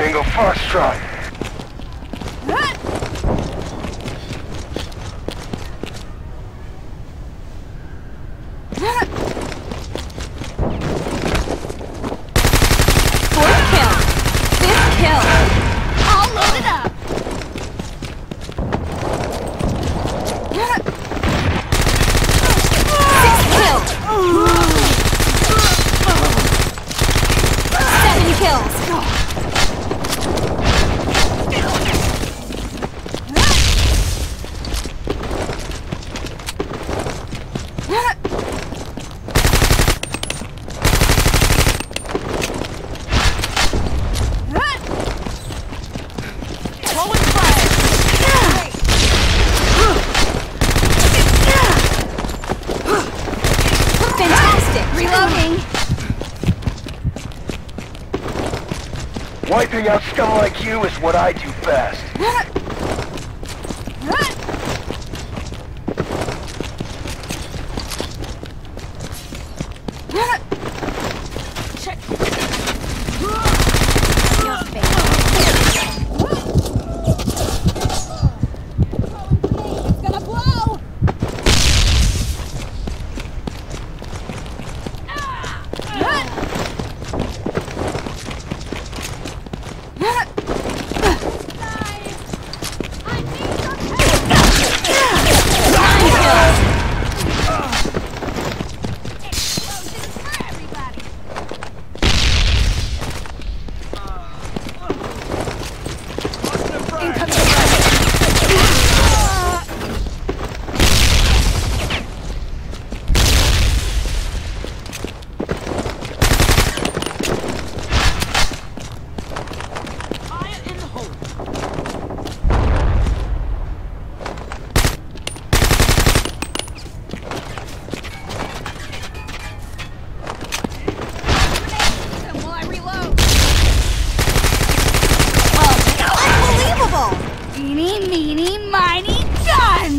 Tango Foxtrot. Fourth kill. Fifth kill. All loaded up. Sixth kill. 7 kills. Reloading! Wiping out scum like you is what I do best. Check. It's gonna blow! Eeny, meeny, miny, done!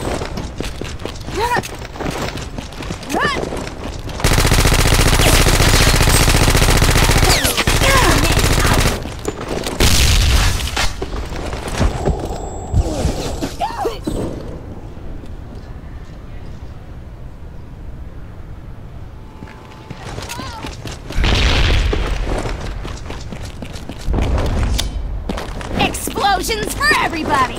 Explosions for everybody!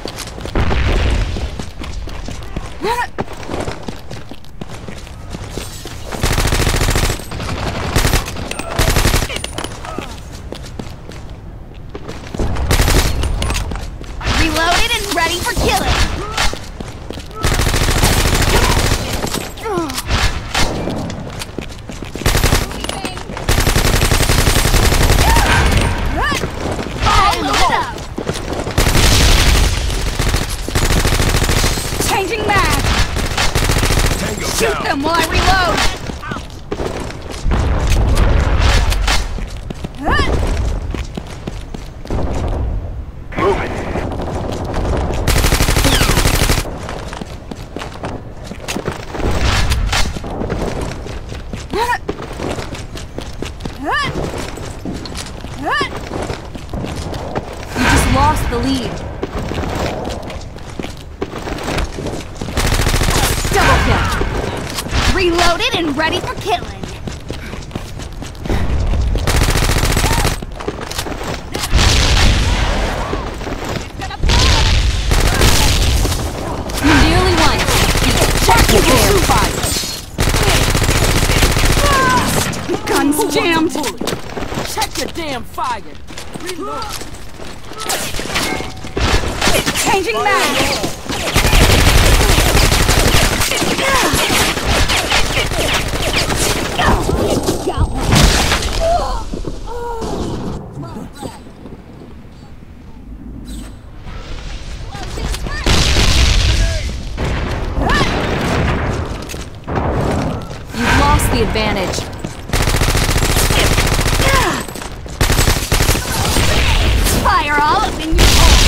Reloaded and ready for killing! Changing mag! Shoot them while I reload! Move it. You just lost the lead. Double kill. Reloaded and ready for killing. You nearly won. Check your fire. Guns jammed. Check your damn fire. Reload. Changing mag. You've lost the advantage. Fire all up in your hole.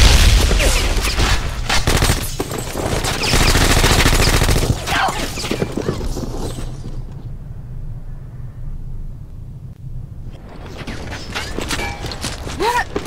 What?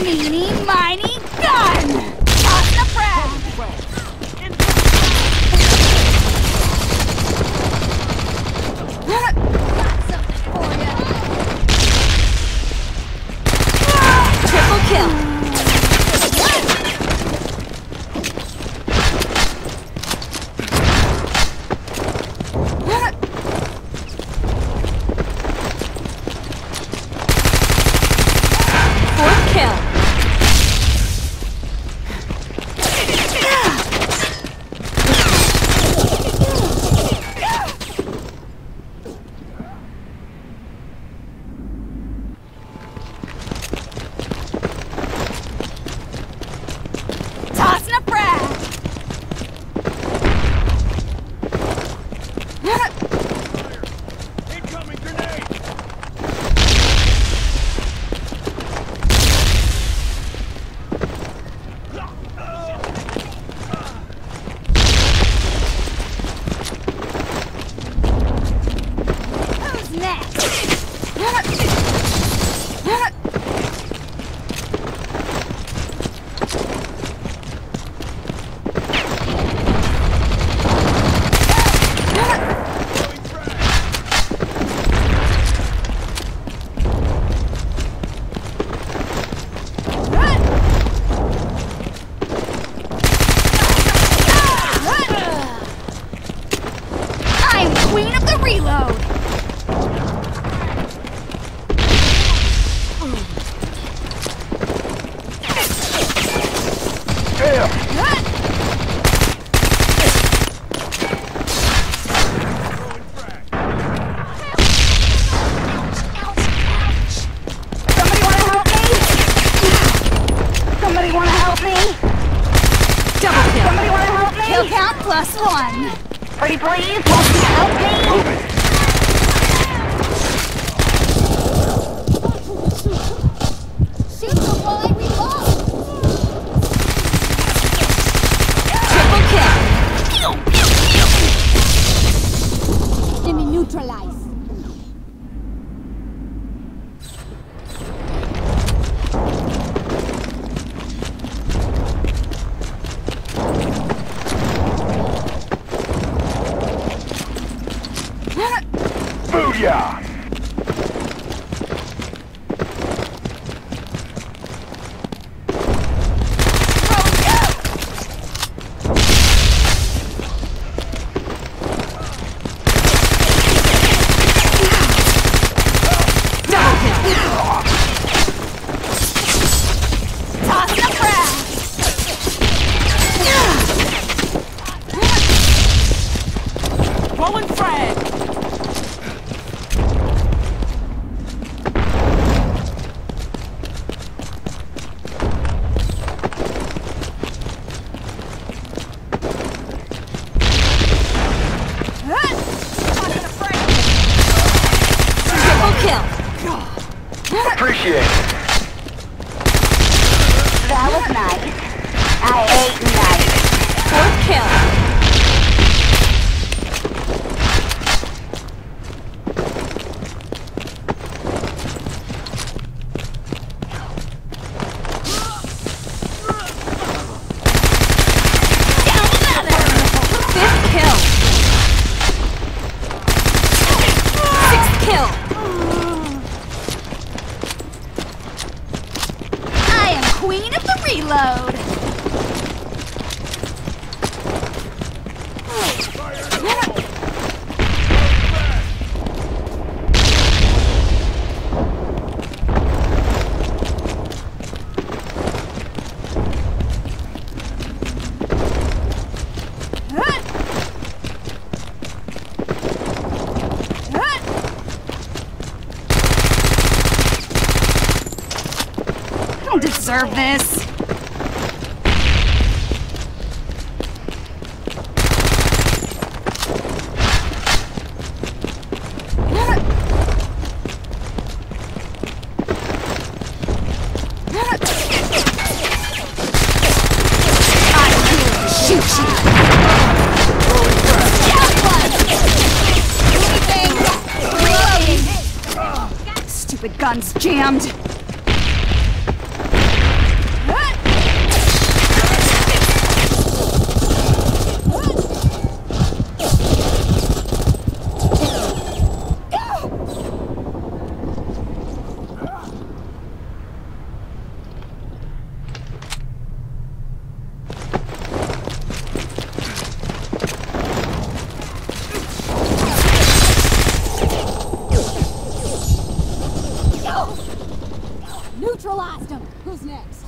Meeny, miny, gun! Toss the frag! Got something for ya! Triple kill! Fourth kill! Tossing a frag! Incoming grenade! Who's next? I am queen of the reload! Damn! Somebody wanna help me? Double kill. Somebody wanna help me? Kill count +1. Pretty please, won't you help me? Move it! Shoot them while I reload! Triple kill! Enemy neutralized. Booyah! Toss the frag! Rolling frag. Triple kill! Appreciate it. That was nice. I ate nice. Fourth kill! Down another! Fifth kill! Sixth kill! I am queen of the reload! I don't deserve this! Stupid gun's jammed. neutralized him. Who's next?